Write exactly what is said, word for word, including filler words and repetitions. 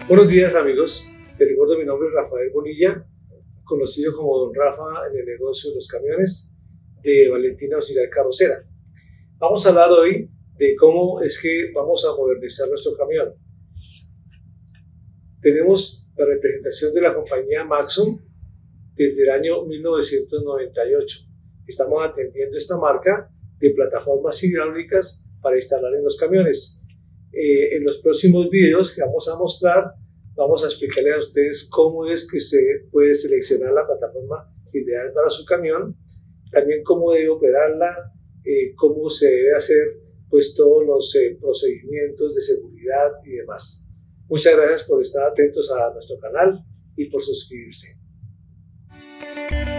Buenos días amigos, les recuerdo mi nombre es Rafael Bonilla, conocido como Don Rafa en el negocio de los camiones de Valentina Auxiliar Carrocera. Vamos a hablar hoy de cómo es que vamos a modernizar nuestro camión. Tenemos la representación de la compañía Maxxum desde el año mil novecientos noventa y ocho. Estamos atendiendo esta marca de plataformas hidráulicas para instalar en los camiones. Eh, en los próximos videos que vamos a mostrar, vamos a explicarles a ustedes cómo es que usted puede seleccionar la plataforma ideal para su camión, también cómo debe operarla, eh, cómo se debe hacer pues todos los eh, procedimientos de seguridad y demás. Muchas gracias por estar atentos a nuestro canal y por suscribirse.